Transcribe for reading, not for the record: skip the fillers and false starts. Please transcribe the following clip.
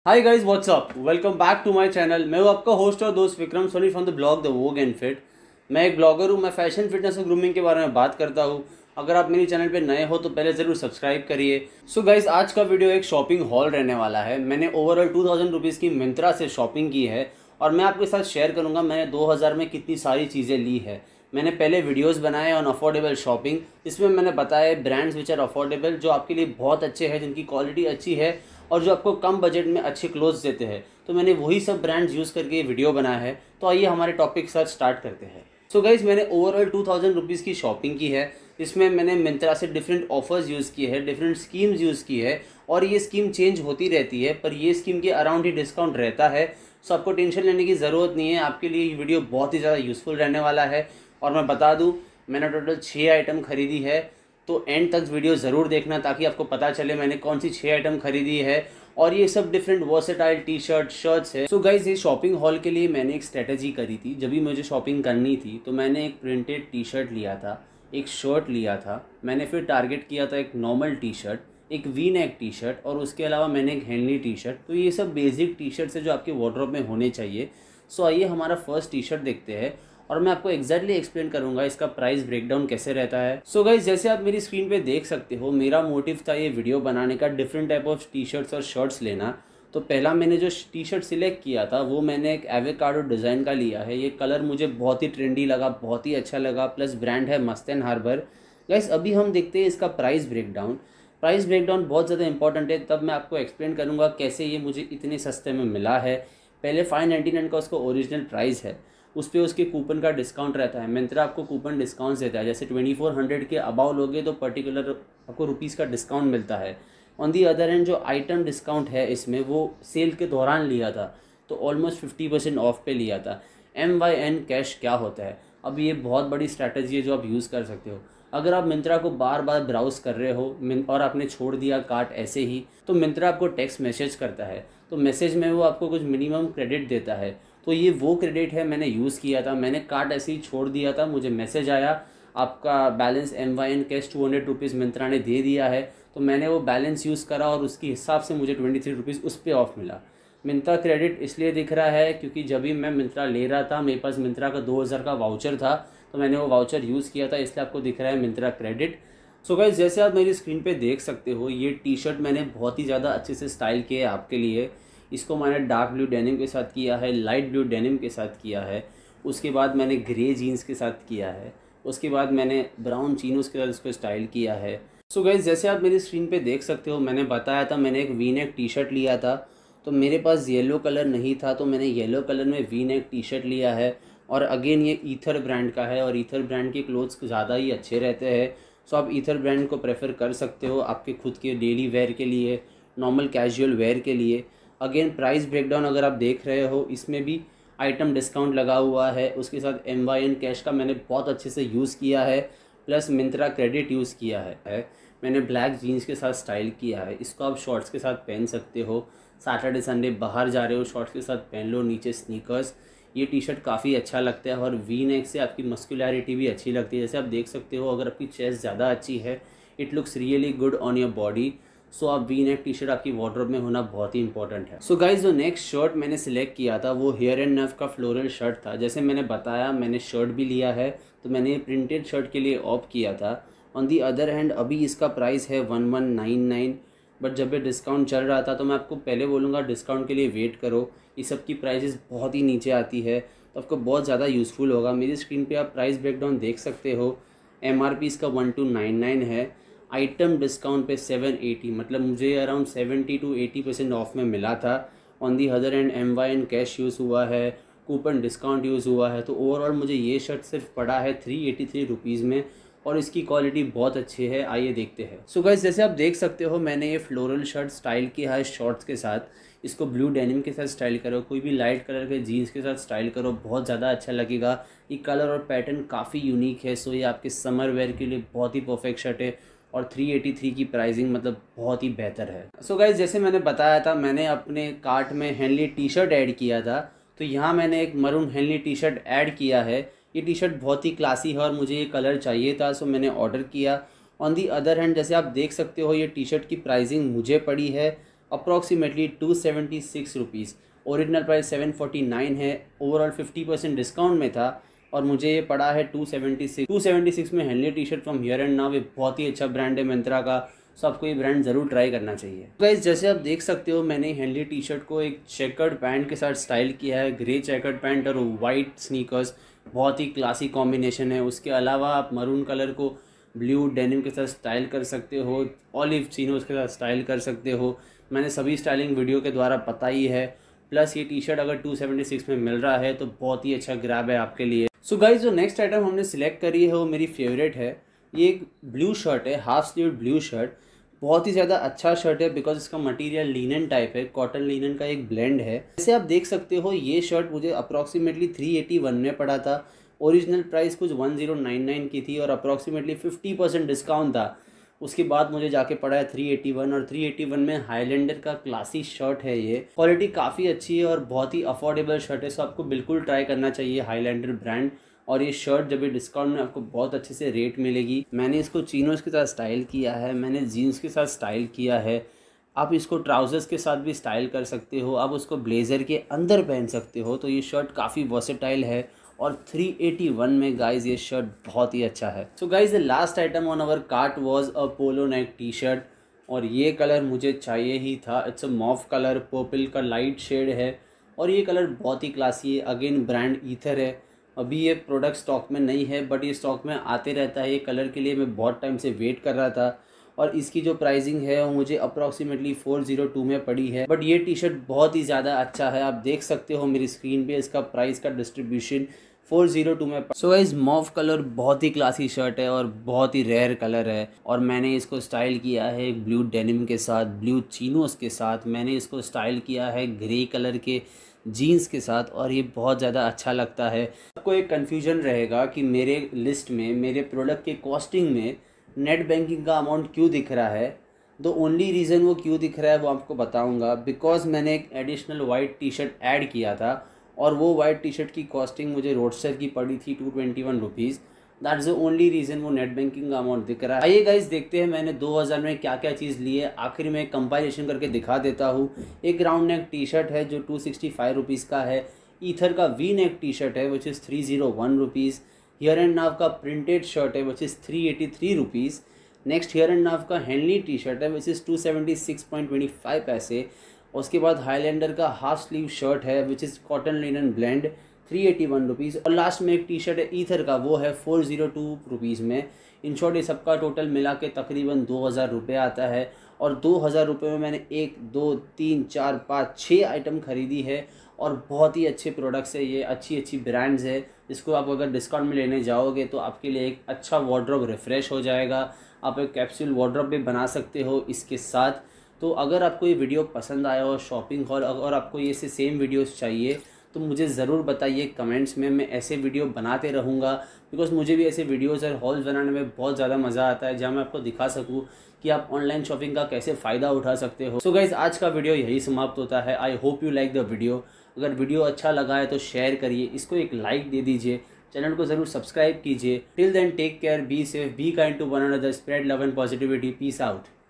Hi guys what's up, welcome back to my channel. मैं हूं आपका होस्ट और दोस्त Vikram Soni from the blog the vogue and fit. मैं एक ब्लॉगर हूं। मैं फैशन फिटनेस और ग्रूमिंग के बारे में बात करता हूं। अगर आप मेरे चैनल पे नए हो तो पहले ज़रूर सब्सक्राइब करिए। सो गाइस, आज का वीडियो एक शॉपिंग हॉल रहने वाला है। मैंने ओवरऑल 2000 रुपीज़ की मिंत्रा से शॉपिंग की है और मैं आपके साथ शेयर करूँगा मैंने 2000 में कितनी सारी चीज़ें ली है। मैंने पहले वीडियोस बनाए ऑन अफोर्डेबल शॉपिंग, जिसमें मैंने बताया ब्रांड्स विच आर अफोर्डेबल, जो आपके लिए बहुत अच्छे हैं, जिनकी क्वालिटी अच्छी है और जो आपको कम बजट में अच्छे क्लोथ्स देते हैं। तो मैंने वही सब ब्रांड्स यूज़ करके ये वीडियो बनाया है। तो आइए हमारे टॉपिक के साथ स्टार्ट करते हैं। सो गाइज, मैंने ओवरऑल 2000 रुपीज़ की शॉपिंग की है, जिसमें मैंने मिंत्रा से डिफरेंट ऑफर्स यूज़ किए हैं, डिफरेंट स्कीम्स यूज़ की है और ये स्कीम चेंज होती रहती है, पर ये स्कीम के अराउंड ही डिस्काउंट रहता है। सो आपको टेंशन लेने की ज़रूरत नहीं है। आपके लिए ये वीडियो बहुत ही ज़्यादा यूज़फुल रहने वाला है। और मैं बता दूं, मैंने टोटल 6 आइटम खरीदी है। तो एंड तक वीडियो ज़रूर देखना ताकि आपको पता चले मैंने कौन सी 6 आइटम खरीदी है। और ये सब different versatile T shirt shirts है। सो गाइज, ये शॉपिंग हॉल के लिए मैंने एक स्ट्रेटजी करी थी। जब भी मुझे शॉपिंग करनी थी तो मैंने एक प्रिंटेड टी शर्ट लिया था, एक शर्ट लिया था, मैंने फिर टारगेट किया था एक नॉर्मल टी शर्ट, एक वी नेक टी शर्ट और उसके अलावा मैंने एक हैंडली टी शर्ट। तो ये सब बेसिक टी शर्ट्स है जो आपके वार्डरोब में होने चाहिए। सो आइए हमारा फर्स्ट टी शर्ट देखते हैं और मैं आपको एग्जैक्टली एक्सप्लेन करूंगा इसका प्राइस ब्रेकडाउन कैसे रहता है। सो गाइज, जैसे आप मेरी स्क्रीन पे देख सकते हो, मेरा मोटिव था ये वीडियो बनाने का different type of T shirts और शर्ट्स लेना। तो पहला मैंने जो टी शर्ट सिलेक्ट किया था वो मैंने एक एवोकाडो डिज़ाइन का लिया है। ये कलर मुझे बहुत ही ट्रेंडी लगा, बहुत ही अच्छा लगा, प्लस ब्रांड है मस्त एंड हार्बर। गाइस, अभी हम देखते हैं इसका प्राइस ब्रेकडाउन। प्राइस ब्रेकडाउन बहुत ज़्यादा इंपॉर्टेंट है, तब मैं आपको एक्सप्लेन करूँगा कैसे ये मुझे इतने सस्ते में मिला है। पहले 599 का उसका ओरिजिनल प्राइस है, उस पर उसके कूपन का डिस्काउंट रहता है। मिंत्रा आपको कूपन डिस्काउंट देता है, जैसे 2400 के अबाव लोगे तो पर्टिकुलर आपको रुपीज़ का डिस्काउंट मिलता है। ऑन दी अदर हैंड जो आइटम डिस्काउंट है इसमें, वो सेल के दौरान लिया था तो ऑलमोस्ट 50% ऑफ पे लिया था। MYN कैश क्या होता है? अब ये बहुत बड़ी स्ट्रैटेजी है जो आप यूज़ कर सकते हो। अगर आप मिंत्रा को बार बार ब्राउज कर रहे हो और आपने छोड़ दिया कार्ट ऐसे ही, तो मिंत्रा आपको टेक्स्ट मैसेज करता है। तो मैसेज में वो आपको कुछ मिनिमम क्रेडिट देता है। तो ये वो क्रेडिट है मैंने यूज़ किया था। मैंने कार्ट ऐसे ही छोड़ दिया था, मुझे मैसेज आया आपका balance MYN cash 200 rupees Myntra ने दे दिया है। तो मैंने वो बैलेंस यूज़ करा और उसके हिसाब से मुझे 23 रुपीज़ उस पर ऑफ मिला। मिंत्रा क्रेडिट इसलिए दिख रहा है क्योंकि जब भी मैं मिंत्रा ले रहा था मेरे पास मिंत्रा का 2000 का वाउचर था, तो मैंने वो वाउचर यूज़ किया था, इसलिए आपको दिख रहा है मिंत्रा क्रेडिट। सो गाइस, जैसे आप मेरी स्क्रीन पे देख सकते हो, ये टी शर्ट मैंने बहुत ही ज़्यादा अच्छे से स्टाइल किया है आपके लिए। इसको मैंने डार्क ब्लू डेनिम के साथ किया है, लाइट ब्लू डेनिम के साथ किया है, उसके बाद मैंने ग्रे जीन्स के साथ किया है, उसके बाद मैंने ब्राउन चीनोस के साथ इसको स्टाइल किया है। सो गाइस, जैसे आप मेरी स्क्रीन पे देख सकते हो, मैंने बताया था मैंने एक वी नेक टी शर्ट लिया था। तो मेरे पास येलो कलर नहीं था तो मैंने येलो कलर में वी नेक टी शर्ट लिया है। और अगेन ये ईथर ब्रांड का है और ईथर ब्रांड के क्लोथ्स ज़्यादा ही अच्छे रहते हैं। सो आप ईथर ब्रांड को प्रेफर कर सकते हो आपके खुद के डेली वेयर के लिए, नॉर्मल कैजुअल वेयर के लिए। अगेन प्राइस ब्रेकडाउन अगर आप देख रहे हो, इसमें भी आइटम डिस्काउंट लगा हुआ है, उसके साथ MYN कैश का मैंने बहुत अच्छे से यूज़ किया है, प्लस मिंत्रा क्रेडिट यूज़ किया है। मैंने ब्लैक जीन्स के साथ स्टाइल किया है, इसको आप शॉर्ट्स के साथ पहन सकते हो। सैटरडे संडे बाहर जा रहे हो, शॉर्ट्स के साथ पहन लो, नीचे स्नीकर्स। ये टी शर्ट काफ़ी अच्छा लगता है और वी नेक से आपकी मस्कुलैरिटी भी अच्छी लगती है। जैसे आप देख सकते हो, अगर आपकी चेस्ट ज़्यादा अच्छी है, it looks really good on your body. So आप वी नेक टी शर्ट आपकी वार्डरोब में होना बहुत ही इंपॉर्टेंट है। सो गाइज, जो नेक्स्ट शर्ट मैंने सिलेक्ट किया था वो हेयर एंड नर्व का फ्लोरल शर्ट था। जैसे मैंने बताया, मैंने शर्ट भी लिया है, तो मैंने प्रिंटेड शर्ट के लिए ऑप्ट किया था। ऑन दी अदर हैंड अभी इसका प्राइस है 1199, बट जब ये डिस्काउंट चल रहा था तो मैं आपको पहले बोलूँगा डिस्काउंट के लिए वेट करो। इस सब की प्राइसेस बहुत ही नीचे आती है तो आपको बहुत ज़्यादा यूज़फुल होगा। मेरी स्क्रीन पे आप प्राइस ब्रेकडाउन देख सकते हो। MRP इसका 1299 है, आइटम डिस्काउंट पे 780, मतलब मुझे अराउंड 70 to 80% ऑफ में मिला था। On the other end MYN cash use हुआ है, कूपन डिस्काउंट यूज़ हुआ है, तो ओवरऑल मुझे ये शर्ट सिर्फ पड़ा है 383 रुपीज़ में और इसकी क्वालिटी बहुत अच्छी है। आइए देखते हैं। सो गाइस, जैसे आप देख सकते हो, मैंने ये फ्लोरल शर्ट स्टाइल किया है शॉर्ट्स के साथ। इसको ब्लू डेनिम के साथ स्टाइल करो, कोई भी लाइट कलर के जीन्स के साथ स्टाइल करो, बहुत ज़्यादा अच्छा लगेगा। ये कलर और पैटर्न काफ़ी यूनिक है, सो ये आपके समर वेयर के लिए बहुत ही परफेक्ट शर्ट है और 383 की प्राइसिंग मतलब बहुत ही बेहतर है। सो गाइस, जैसे मैंने बताया था, मैंने अपने कार्ट में हैंडली टी शर्ट ऐड किया था, तो यहाँ मैंने एक maroon henley T shirt add किया है। ये टी शर्ट बहुत ही क्लासी है और मुझे ये कलर चाहिए था, सो मैंने ऑर्डर किया। ऑन दी अदर हैंड जैसे आप देख सकते हो, ये टी शर्ट की प्राइसिंग मुझे पड़ी है अप्रॉक्सीमेटली 276 रुपीज़। ओरिजिनल प्राइस 749 है, ओवरऑल 50% डिस्काउंट में था और मुझे ये पड़ा है 276 में। Henley T shirt from here and now, ये बहुत ही अच्छा ब्रांड है मिंत्रा का, सो आपको ये ब्रांड ज़रूर ट्राई करना चाहिए। गाइस जैसे आप देख सकते हो मैंने हेनली टी शर्ट को एक चेकर्ड पैंट के साथ स्टाइल किया है, ग्रे चेकर्ड पैंट और वाइट स्नीकर्स, बहुत ही क्लासी कॉम्बिनेशन है। उसके अलावा आप मरून कलर को ब्लू डेनिम के साथ स्टाइल कर सकते हो, ऑलिव चिनोज के साथ स्टाइल कर सकते हो, मैंने सभी स्टाइलिंग वीडियो के द्वारा पता ही है। प्लस ये टी शर्ट अगर 276 में मिल रहा है तो बहुत ही अच्छा ग्रैब है आपके लिए। सो गाइस जो नेक्स्ट आइटम हमने सिलेक्ट करी है वो मेरी फेवरेट है। ये एक ब्लू शर्ट है, हाफ स्लीव ब्लू शर्ट, बहुत ही ज़्यादा अच्छा शर्ट है बिकॉज इसका मटेरियल लिनन टाइप है, कॉटन लिनन का एक ब्लेंड है। जैसे आप देख सकते हो ये शर्ट मुझे अप्रॉक्सीमेटली 381 में पड़ा था। ओरिजिनल प्राइस कुछ 1099 की थी और अप्रॉक्सीमेटली 50% डिस्काउंट था। उसके बाद मुझे जाके पड़ा है 381 और 381 में हाईलैंडर का क्लासी शर्ट है। ये क्वालिटी काफ़ी अच्छी है और बहुत ही अफोर्डेबल शर्ट है, सो आपको बिल्कुल ट्राई करना चाहिए हाईलैंडर ब्रांड। और ये शर्ट जब ये डिस्काउंट में आपको बहुत अच्छे से रेट मिलेगी। मैंने इसको चीनोज के साथ स्टाइल किया है, मैंने जीन्स के साथ स्टाइल किया है, आप इसको ट्राउजर्स के साथ भी स्टाइल कर सकते हो, आप उसको ब्लेज़र के अंदर पहन सकते हो। तो ये शर्ट काफ़ी वर्सेटाइल है और 381 में गाइज ये शर्ट बहुत ही अच्छा है। So guys the last item on our cart was a polo neck T shirt और ये कलर मुझे चाहिए ही था। It's a mauve colour, purple का लाइट शेड है और ये कलर बहुत ही क्लासी है। अगेन ब्रांड ईथर है। अभी ये प्रोडक्ट स्टॉक में नहीं है बट ये स्टॉक में आते रहता है। ये कलर के लिए मैं बहुत टाइम से वेट कर रहा था और इसकी जो प्राइसिंग है वो मुझे अप्रॉक्सीमेटली 402 में पड़ी है। बट ये टी शर्ट बहुत ही ज़्यादा अच्छा है, आप देख सकते हो मेरी स्क्रीन पे इसका प्राइस का डिस्ट्रीब्यूशन 402 में। सो गाइस मॉव कलर बहुत ही क्लासी शर्ट है और बहुत ही रेयर कलर है और मैंने इसको स्टाइल किया है ब्लू डेनिम के साथ, ब्लू चीनोस के साथ, मैंने इसको स्टाइल किया है ग्रे कलर के जीन्स के साथ और ये बहुत ज़्यादा अच्छा लगता है। आपको एक कन्फ्यूजन रहेगा कि मेरे लिस्ट में, मेरे प्रोडक्ट के कॉस्टिंग में नेट बैंकिंग का अमाउंट क्यों दिख रहा है। द ओनली रीज़न वो क्यों दिख रहा है वो आपको बताऊंगा। बिकॉज मैंने एक additional white T shirt add किया था और वो वाइट टी शर्ट की कॉस्टिंग मुझे रोडस्टर की पड़ी थी 221 rupees. That is the only reason वो नेट बैंकिंग का अमाउंट दिख रहा है। आइए गाइस देखते हैं मैंने 2000 में क्या क्या चीज़ ली है। आखिर में कंपारिजन करके दिखा देता हूँ। एक राउंड नेक टी शर्ट है जो 265 रुपीज़ का है। ईथर का वी नेक टी शर्ट है which is 301 rupees. Here and now का प्रिंटेड शर्ट है which is 383 rupees. Next here and now का हेनली टी शर्ट है विच इज़ 276.25 पैसे। उसके बाद हाईलैंडर का हाफ स्लीव शर्ट है which is cotton linen blend 381 rupees. और लास्ट में एक टी शर्ट है ईथर का, वो है 402 रुपीज़ में। इन शॉर्ट ये सबका टोटल मिला के तकरीबन 2000 रुपये आता है और 2000 रुपये में मैंने 1 2 3 4 5 6 आइटम खरीदी है और बहुत ही अच्छे प्रोडक्ट्स है ये, अच्छी अच्छी ब्रांड्स है जिसको आप अगर डिस्काउंट में लेने जाओगे तो आपके लिए एक अच्छा वार्डरोब रिफ़्रेश हो जाएगा। आप एक कैप्सूल वार्डरोब भी बना सकते हो इसके साथ। तो अगर आपको ये वीडियो पसंद आया हो शॉपिंग और अगर आपको ये से सेम वीडियोस चाहिए तो मुझे ज़रूर बताइए कमेंट्स में। मैं ऐसे वीडियो बनाते रहूँगा बिकॉज मुझे भी ऐसे वीडियोस और हॉल्स बनाने में बहुत ज़्यादा मज़ा आता है जहाँ मैं आपको दिखा सकूँ कि आप ऑनलाइन शॉपिंग का कैसे फ़ायदा उठा सकते हो। सो गाइज़ आज का वीडियो यही समाप्त होता है। I hope you like the video. अगर वीडियो अच्छा लगा है तो शेयर करिए, इसको एक लाइक दे दीजिए, चैनल को ज़रूर सब्सक्राइब कीजिए। Till then take care, be safe, be kind to one another, spread love and positivity. Peace out.